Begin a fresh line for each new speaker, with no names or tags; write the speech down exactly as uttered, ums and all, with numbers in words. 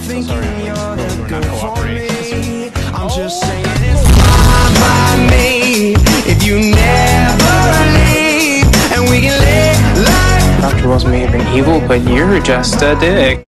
thinking you're the good for me. I'm just saying it's fine by me if you never leave, and we can live life.
Doctor wasn't even evil, but you're just a dick.